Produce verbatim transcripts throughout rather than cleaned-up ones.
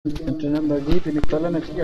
Entrenando aquí, tienes toda la energía.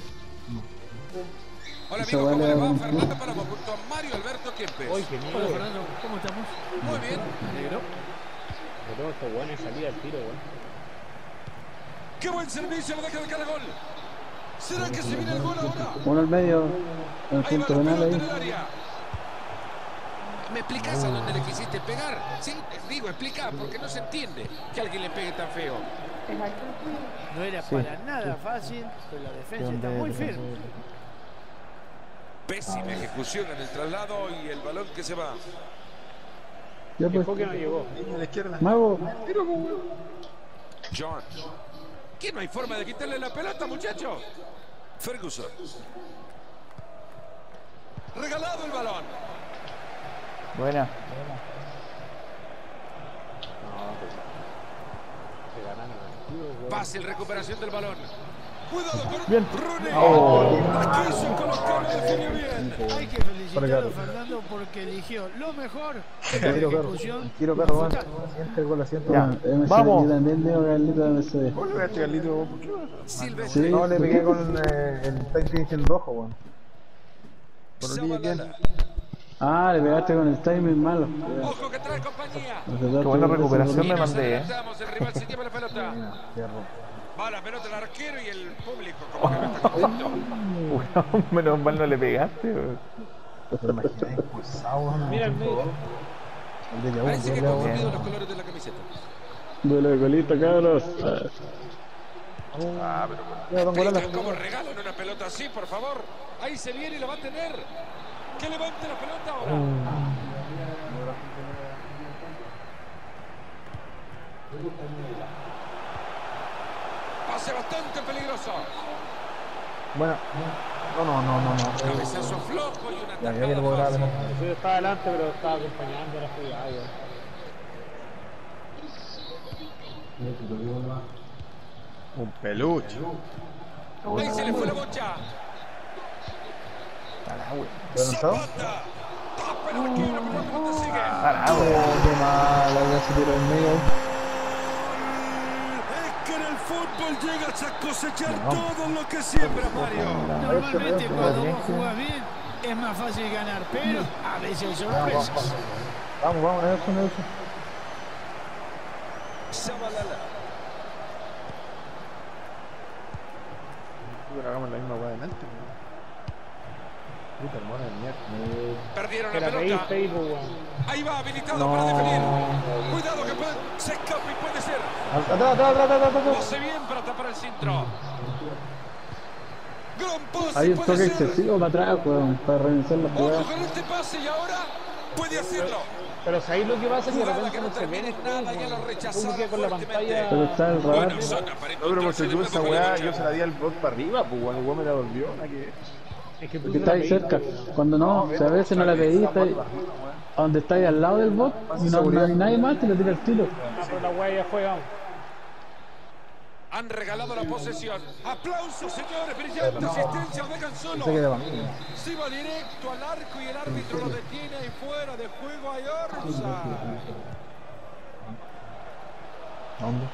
Hola Esa amigos, ¿cómo vale les va? un- Fernando Palomo junto a Mario Alberto Kempes. Uy, qué miedo. Hola Fernando, ¿cómo estamos? Muy bien. Me alegro. Yo tengo esta buena salida al tiro, weón. Qué buen servicio, lo deja de cara gol. ¿Será que se viene el gol ahora? Uno al medio, en el Ahí va punto la penal pelota en ahí. el área. ¿Me explicás a dónde le quisiste pegar? Sí, digo, explica, porque no se entiende que alguien le pegue tan feo. No era Sí. para nada fácil, pero la defensa está muy firme. Pésima ejecución en el traslado y el balón que se va. Ya El pues, Coque no llegó. mago. John. ¿Qué no hay forma de quitarle la pelota, muchacho? Ferguson. Regalado el balón. Buena. Se ganan al tiro, weón. Pase el recuperación del balón. Cuidado con Bien. Rooney. Oh. La quiso colocar, lo definió bien. Hay que felicitarlo a Fernando porque eligió lo mejor en la Quiero perro, ejecución. quiero perro, weón. Siente el gol, asiento. Ya. M C D, Vamos. Yo también digo Carlito de M C D. ¿Cómo le pegaste, Carlito? ¿Por qué? Silvestre. Sí. No, le pegué con eh, el Titan en rojo, weón. Por orilla, ¿quién? Zabalala. Ah, le pegaste con el timing malo. Ojo que trae compañía. Qué Qué buena recuperación Y me nos mandé, eh. adelantamos, el rival se lleva la pelota. Mira, fierro. Va la pelota el arquero y el público como que no está contento. Weón, menos mal no le pegaste, weón. ¿Te imaginas expulsado, weón? Mira el medio. El de Yahoo, Parece que doble A, confundido weón. los colores de la camiseta. Duelo de colita, cabros. Ah, pero bueno. Mira, don Explican Golala. cómo regalan una pelota así, por favor. Ahí se viene y la va a tener. Que levante la pelota ahora. Pase bastante peligroso. Bueno, no, no, no, no, no. Cabezazo flojo y una Ya, ya que lo tajada grave. fácil. Yo estaba adelante, pero estaba acompañando a la jugada, weón. Un peluche. Ahí se le fue la bocha. ¿Adelantado? Zapata. Tapa el arquero, pero la pelota sigue. Oh, qué mal, ahí se tiró en medio. Es que en el fútbol llegas a cosechar todo lo que siembra, Mario. Normalmente cuando vos jugás bien es más fácil ganar, pero a veces hay sorpresas. Vamos, vamos, Nelson, Nelson. Zabalala. Pero hagamos la misma weá adelante, weón. Puta hermana de mierda. Perdieron Que la la pelota. pediste ahí, pues, weón. Ahí va, habilitado para definir. Cuidado que puede, se escapa y puede ser. Atrás, atrás, atrás, atrás, atrás. Lo hace bien para tapar el centro. Gran pase, Hay un puede toque ser. excesivo para atrás, weón, para reiniciar la Ojo jugada. con este pase y ahora puede hacerlo. Pero ¿sabéis lo que pasa? Que de Jugada que repente no no se termina ven en nada, ya lo Uno rechazaron queda con la fuertemente. pantalla. Pero está el radar. Buena zona para No, pero encontrarse porque el tú hueco esa con la weá, derecha. yo se la di al bot para arriba, pues weón, el weón me la volvió, la que... Es que tú Porque se está la ahí pediste, cerca. weón. Cuando no, o sea, a veces no la pediste ahí, a donde está ahí al lado del bot y no, no hay nadie más, te lo tira el tiro. Ah, pero la weá ya fue, vamos. Han regalado la posesión. Aplausos, señores. Brillante asistencia. Lo dejan solo. Se queda para mí. Se va directo al arco y el árbitro lo detiene ahí fuera de juego. Hay Orza. ¿Dónde?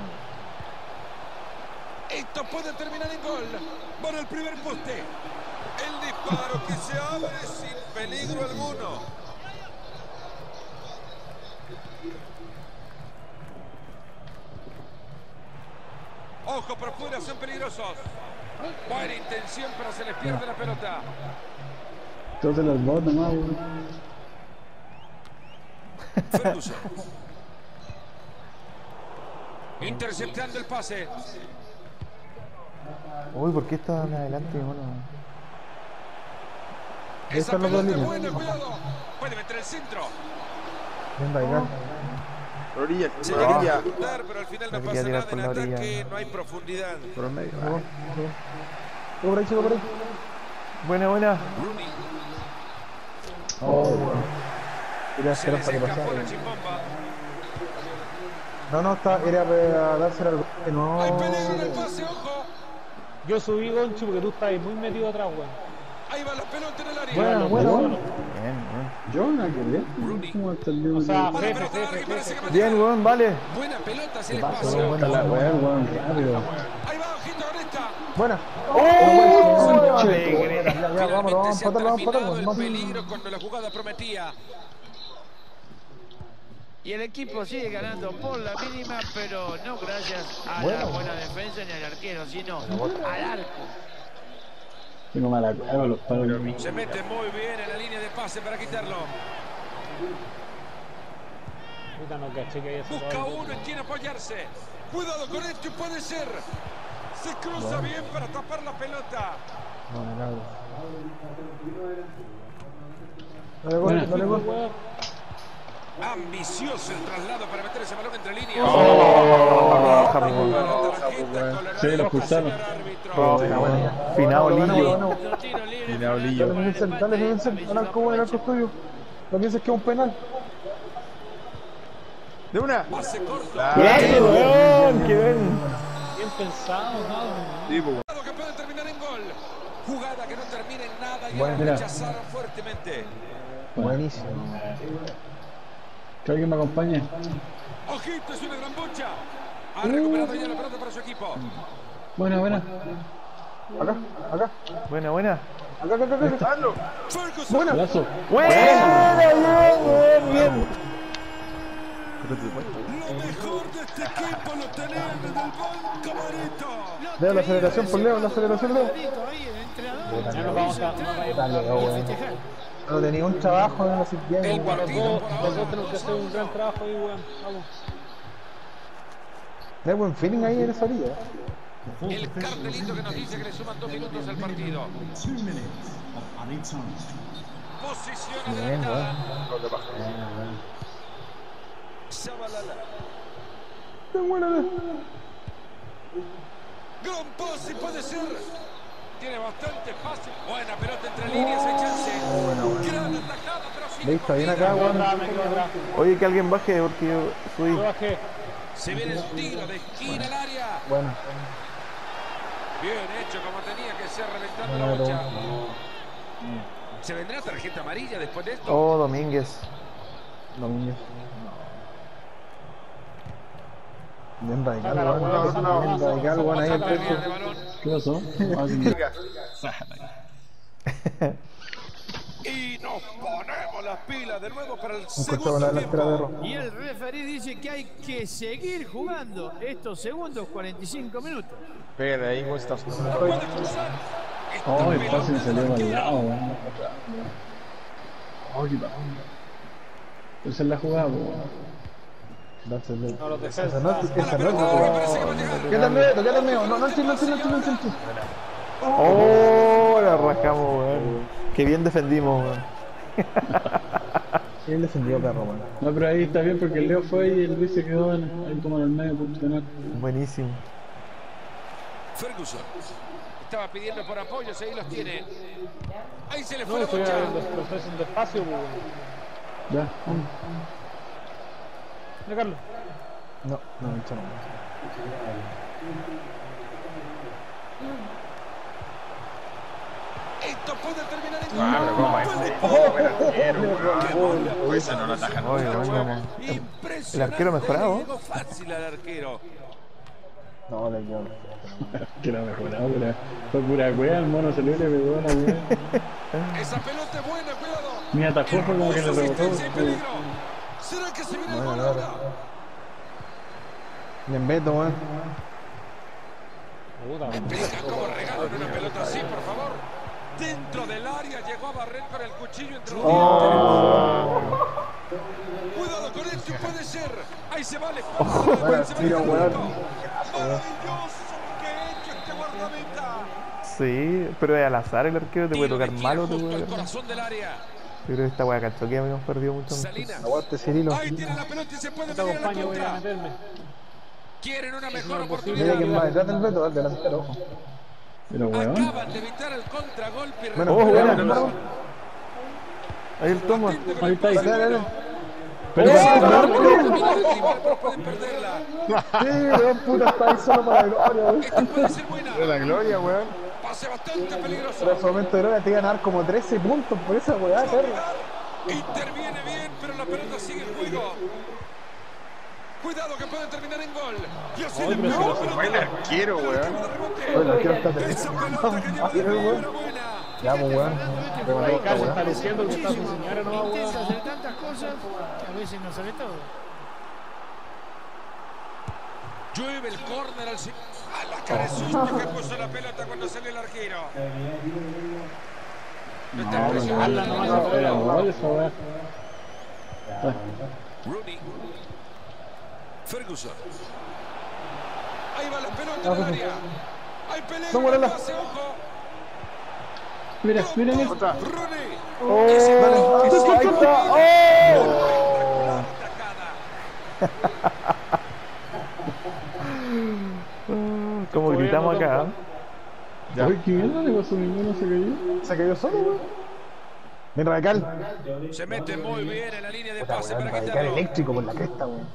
Esto puede terminar en gol. Por el primer poste. El disparo que se abre sin peligro alguno. Ojo por fuera, son peligrosos. Buena intención, pero se les pierde la pelota. Entonces los bots nomás, weón. Ferguson. Interceptando el pase. Uy, ¿por qué está adelante, bueno? Esa Están los dos pelota es líneas. buena, cuidado. Puede meter el centro. Ven, Baigar. Por orilla, Se por llega a orilla. ejecutar, pero al final no Me quería pasa tirar nada por en la orilla. ataque. No hay profundidad. Por el medio. Vamos, vamos. Chico por ahí, chico por ahí. Buena, buena. Rooney. Oh, weón. Quería Se esperar les para que escapó pasara. la chimbomba. No, no, está, era para dársela al gol, que no. Hay peligro en el pase, ojo. Yo subí, Gonchi, porque tú estabas muy metido atrás, weón. Ahí va la pelota en el área. Bueno, bueno, bueno. Bien, bien. Yo no quería. ¿Cómo está el mismo? O sea, Va la jefe, pelota larga y jefe, parece que jefe. va a Bien, llegar. weón, vale. Buena pelota hacia el Pasa, espacio. weón, la weá, weón, rápido. Ahí va, Buena. Oh, Ya, alegre. ya, ya, Finalmente vamos, vamos, se ha empatar, vamos, empatar, terminado el vamos. peligro cuando la jugada prometía. Y el equipo sigue ganando por la mínima, pero no gracias a Bueno. la buena defensa ni al arquero, sino al arco. Tengo mala cara los palos. Se mete muy bien en la línea de pase para quitarlo. Puta, no caché que haya Busca sacado. uno en quien apoyarse. Cuidado con esto y puede ser. Se cruza bien para tapar la pelota. No, me cago. Dale gol, Buena. dale gol. Ambicioso el traslado para meter ese balón entre líneas. Oh, roja, po. Sí, lo expulsaron. Roja. Finado Lillo. Otro tiro libre. Finado Fernández Lillo. Dale, Vincent, para dale, el empate, Vincent, al arco, visitó el arco tuyo. No pienses que es un penal. De una. Pase corto. ¡Bien, weón! ¡Qué bien! Bien pensado, ¿no? Sí, pues. Que puede terminar en gol. Jugada que no termina en nada y Bueno, la mira. rechazaron fuertemente. Buenísimo. Que alguien me acompañe. Ojito, es una gran bocha. Ha recuperado ya la pelota para su equipo. Buena, buena. Acá, acá. Buena, buena. Acá, acá, acá, acá. Ferguson. Buena. Lazo. ¡Buena! ¡Bien, bien, bien! Lo mejor de este equipo lo tenemos desde el banco, Marito. Leo la aceleración por Leo, la aceleración Leo. Ahí el entrenador. Ya nos vamos a no va a ir. Dale, Leo, weón. No tenía un trabajo en la siguiente. El Los partido dos, por los ahora dos tenemos que hacer un gran trabajo ahí, weón. Vamos. Hay buen feeling ahí en esa orilla. El cartelito que nos dice que le suman dos minutos al partido. Posición Bien, adelantada. weón. Shabalala. Qué buena. Gran pase puede ser. Tiene bastante fácil. Buena pelota entre líneas, hay chance. Gran atajada, pero sin Leí, está bien comida. acá, weón. Anda, me quedo atrás. Oye, que alguien baje porque yo Yo subí. bajé. Se viene el tiro de esquina al área. Bueno, Bien hecho, como tenía que ser, reventando la bueno, bocha. bueno. ¿Se vendrá tarjeta amarilla después de esto? Oh, Domínguez. Domínguez. Bien radical, Sácala, weón. weón, sácala, Bien sácala, radical, weón. Ahí el Otra pérdida pecho. de balón. ¿Qué pasó? Ah, sí. Y nos ponemos las pilas de nuevo para el Un cortado segundo la delantera de tiempo. rojo. Y el referí dice que hay que seguir jugando estos segundos cuarenta y cinco minutos. Pégale ahí, vos estás. Puede cruzar. Esta Oh, el pelota pase me salió del mal arquero. lado, weón. Oh, qué pasó. Esa es la jugada, weón. Dárselo. No, los Esa defensas. no es, A la esa no pelota, es. me parece que va a llegar. Quédate medio, quédate medio. No, no, no, no, no, no, no, no. Oh, la rascamos, weón. Qué bien defendimos, weón. Bien defendido, perro, weón. No, pero ahí está bien porque el Leo fue y el Luis se quedó en, ahí como en el medio punto penal. Buenísimo. Ferguson. Estaba pidiendo por apoyos, ahí los tiene. Ahí se le fue No, la estoy bocha. haciendo proceso en despacio, weón. Ya, vamos. Mira, Carlos. No, no, esto no. Esto puede terminar en Ah, pero cómo es. gol. Pues esa no la atajan. Oye, oye, vamos. Impresionante. El arquero mejorado. Le llegó fácil al arquero. No, le quedo. Que la mejorado, pero fue pura wea, el mono salió y le pegó la wea. Esa pelota es buena, cuidado. Ni atajó, fue como que le Hermosa rebotó. asistencia y peligro. ¿Será que se viene el gol ahora? Bien, Beto, weón. Puta, weón. Explica cómo regalan una pelota así, por favor. Dentro del área llegó a barrer con el cuchillo entre los Oh. dientes. Cuidado con esto, puede ser. Ahí se va, le Bueno, se va tiro, el weón. Maravilloso que ha hecho este guardameta. Sí, pero es al azar el arquero, te puede Tiro de tocar esquina malo, te justo puede al tocar. corazón del área. Yo creo que esta weá cachó que habíamos perdido mucho. Salinas. Aguante, Cirilo. Ahí tiene la pelota y se puede No te meter a la acompaño, voy a contra. meterme. Quieren una mejor Mira oportunidad. quién va detrás del Beto, dale, delantero, ojo. Pero weón. Acaban de evitar el contragolpe. y Bueno, Oh, dale, buena. dale, dale. Ahí el toma. Atento con Ahí el está, ahí. pase, Dale, dale. bueno. Pero Sí, weón, no, no, no, no, pueden perderla. Sí, weón, puta, está ahí solo para la gloria, weón. Esta puede ser buena. De la gloria, weón. Pase bastante peligroso. Pero en ese momento de gloria te iban a dar como trece puntos por esa weá, perro. Interviene bien, pero la pelota sigue en juego. Cuidado que puede terminar en gol. Y así Oye, le pero pegó si la lo- buen pelota. arquero, weón. Tiro de rebote. Oye, el arquero está Esa pelota que lleva Así es, de weón. buena, buena. Ya, pues, weón. Remató Ahí esta Caso está weá. luciendo que está su señora, no, Intenta weón. hacer tantas cosas que a veces no sabe todo. Llueve el córner al... ci- A la cara de susto que puso la pelota cuando sale el arquero. No está No, impresionante. Habla nomás no, afuera. no, gol esa weá. Rooney. Ferguson. Ahí va la pelota en el área. Hay peligro. No, bueno, en el no. pase, ojo. Mira, miren esto. Otra. Rooney. ¡Oh! Ese ¡Ahí balón que está! se- ¡Oh! Atacada. Como gritamos acá. Ya. Oye, ¿qué mierda le pasó? Ninguno se cayó. Se cayó solo, weón. Bien radical. Se mete muy bien en la línea de Puta, pase weón, para radical quitarlo. eléctrico por la cresta, weón.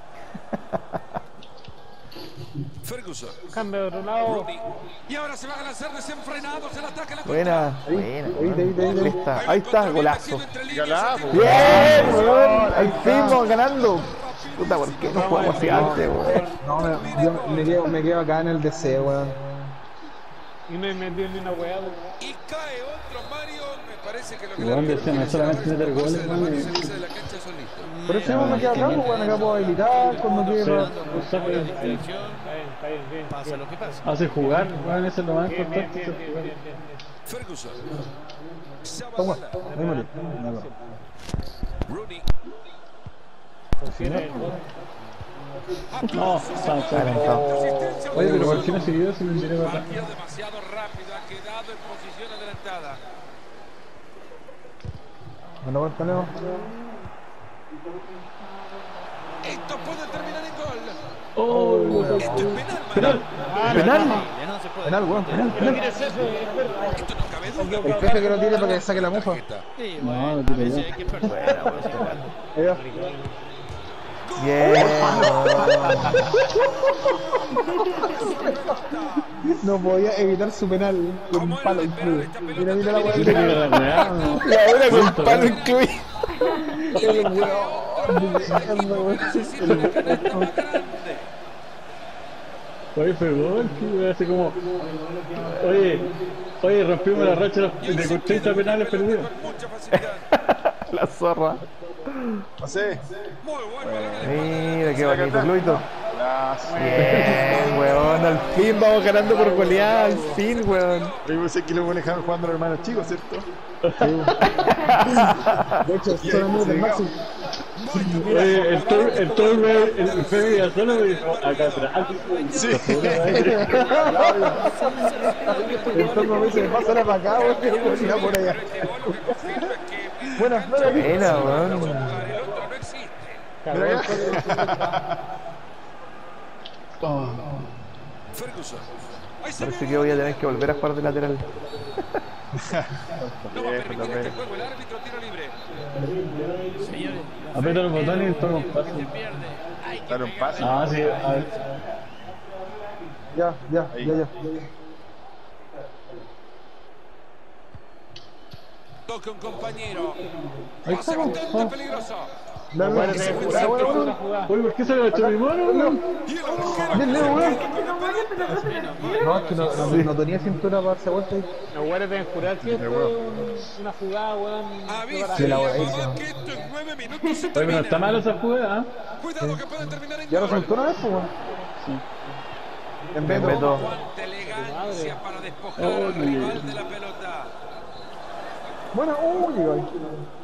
Ferguson. Cambia de otro lado. Rooney. Y ahora se va a lanzar desenfrenado. Se la ataca la Buena, buena. Ahí, ahí, ahí, ahí. Ahí está, ahí está, golazo. Dígala, po. ¡Bien, weón! Al fin vamos ganando. Puta, ¿por qué no jugamos así antes, weón? No, me, yo me quedo, me quedo acá en el D C, weón. Y no metió ni una weá, weón. Y cae otro Mario. Me parece que lo que Igual le decía, no es solamente meter goles, de la man, mano y y- salirse de la cancha solito. Pero ese me queda acá, pues, weón. Acá puedo habilitar cuando quiera. Está bien, está bien, está bien, bien. Pasa lo que pasa. Hace jugar, weón, eso es lo más Bien, bien, importante. bien, hacer bien, jugar. bien, bien, bien. Ferguson. Toma, Zabala. ahí morí. Ya, va. Rooney. Considera el gol. No, está, está. Calentado. Asistencia. Oye, pero ¿por qué no seguido si lo envié para atrás? Partido demasiado rápido. Ha quedado en posición adelantada. Bueno, bueno, tenemos. Esto puede terminar en gol. Oh, Esto es penal, penal. mano. ¡Penal! Ya no se puede. Penal, weón, penal, ¿Pero penal. qué es eso? Es Esto no cabe duda. El jefe que lo tire para que saque la mufa. Sí, No, bueno, lo a tiro veces yo. hay que perder. Ahí va. Bien, No podía evitar su penal con un palo incluido. Mira, mira la weá. Mira que la weá, no. y ahora con Punto, palo weón. incluido. El weón. Necesita una canasta más grande. Oye, fue gol, tío, así como... Oye, oye, rompimos la racha de treinta penales perdidos. Con mucha facilidad. La zorra. No sé. Muy bueno. balón en el Mira qué bonito, Cluito. Gracias. Bien, weón, al fin vamos ganando por goleada, al fin, weón. Yo pensé que lo dejaron jugando a los hermanos chicos, ¿cierto? De hecho, son amigos del Maxi. Oye, el Tor, el Tor, me- el Fede ya solo me dijo, acá atrás. Sí. El torno me dice, pásala para acá, weón. Y va por allá. Este gol lo que confirma es que Buena, no la vi. Buena, weón. el otro no existe. Cagó el Oh, Ferguson. Ahí se Parece viene. que voy a tener que volver a jugar de lateral. No va a permitir este juego. El árbitro tiro libre. Señores, aprieta los botones y el Tor se pasa. pierde. Hay que Dale un pegar. pase. Ah, sí, a ver. Ya, ya, ya, ya. Toca un compañero. Ahí Pase estamos. bastante Oh. peligroso. Dale, Bueno, dale. te Buena, jugada, buena, otra buena. jugada. Oye, ¿por qué se le echó mi mano, weón? Y el arquero. Bien, Leo, weón. con la pelota. No, es que no, no, no tenía cintura para darse vuelta ahí. Los güeyes deben jurar que esto es una jugada, weón. Avisa Sí, la a buena, Yamaha ahí que esto en nueve minutos se Oye, pero no está termina. mal esa jugada, ¿ah? Cuidado que puede terminar en Ya lo gol. soltó una vez, pues, weón. En vez En de Beto. Cuánta elegancia para despojar Oh, al mi rival Dios. de la pelota. Bueno, uy, llegó ahí.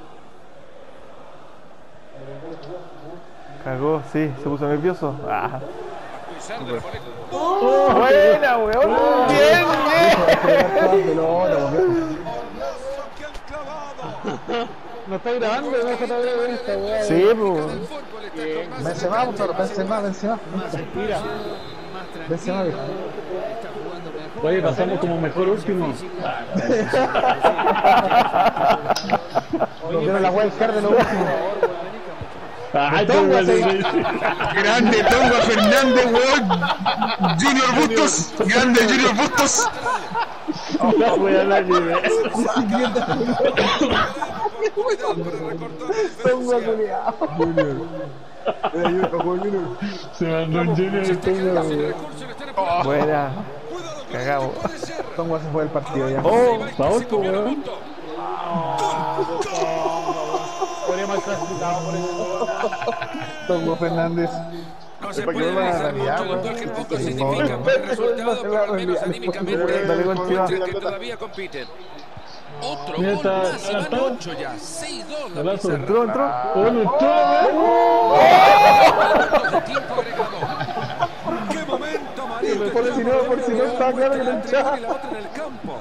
Cagó, sí, se puso nervioso. Ah. Cruzar de la boleta. Buena, weón. Bien, bien. Pelota, pelota, weón. Que han clavado. No está grabando, no está grabando esta weá. Sí, El pues. fútbol está con más Benzema, por favor, Benzema, Benzema. Mira, Benzema, viejo. Está jugando mejor. Oye, pasamos como mejor último. Nos dieron la wild card de lo último. Ay, Tonga, sí, sí. Grande Tonga Fernández, weón. Junior Bustos. Grande Junior Bustos. La wea la llevé. cuidado para recortar la Tonga, diferencia. culiao. Se mandó un Junior Se el está quedando sin Tonga. recursos, le están apurando. Buena. Cuidado con Cagamos. este que puede ser. Tonga se fue del partido ya. Oh, vamos, Se comió la weón. punto. Podríamos estar clasificados por eso. Tongo Fernández. No se ¿Para qué puede no va a analizar realidad, mucho el weón? gol que poco Sí, significa no, para el no, resultado, no, pero al no, menos no, anímicamente Dale con Chivas. muestran que todavía compiten. Otro Mira, gol está más y van adelantado. ocho ya. seis dos la Golazo. pizarra. Entró, entró. ¡Oh, no entró, Minutos de tiempo agregado. ¡Qué momento, Mario! Por si no, por si no estaba claro que no entraba. Y la otra en el campo.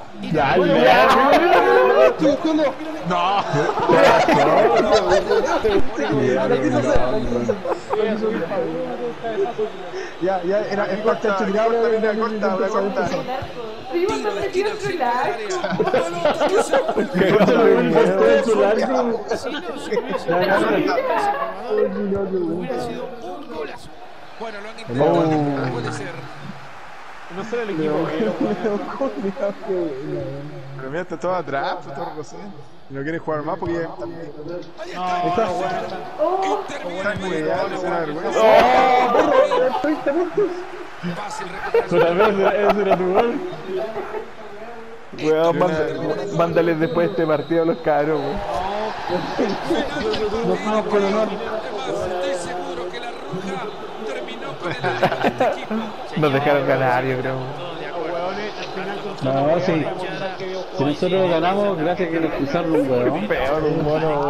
Ya, ya, era el corta tirado, era corta, la corta. Primo, no me quiero trolar. Pelota que se va. weón! Su largo. Si no se hubiese hubiera sido un golazo. Bueno, lo han intentado. Oh. Puede ser. No será el equipo que Pero mira, está todo atrás, pues, todo Rosé. Y no quiere jugar más porque ya está bien. Ahí No, está. no, bueno, Interviene Muy bien. bien, es una vergüenza. Fácil recuperarse. Pero tal vez ese era tu gol. Weón, manda- mándales después de este partido a los cabros, weón. Nos vamos con honor. Estoy seguro que la Roja terminó con el ánimo de este equipo. Nos dejaron ganar, yo creo. huevones, al final con No, sí. Si nosotros ganamos, gracias a que nos pisaron un weón. Peor, un mono.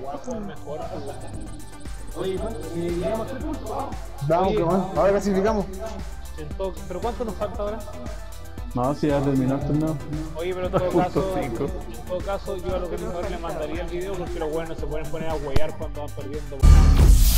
Vamos, que más. Ahora clasificamos. Entonces, ¿pero cuánto nos falta ahora? No, si ya terminó el torneo. Oye, pero en todo Punto caso, cinco. en todo caso, yo a lo que mejor le mandaría el video porque los buenos se pueden poner a huear cuando van perdiendo.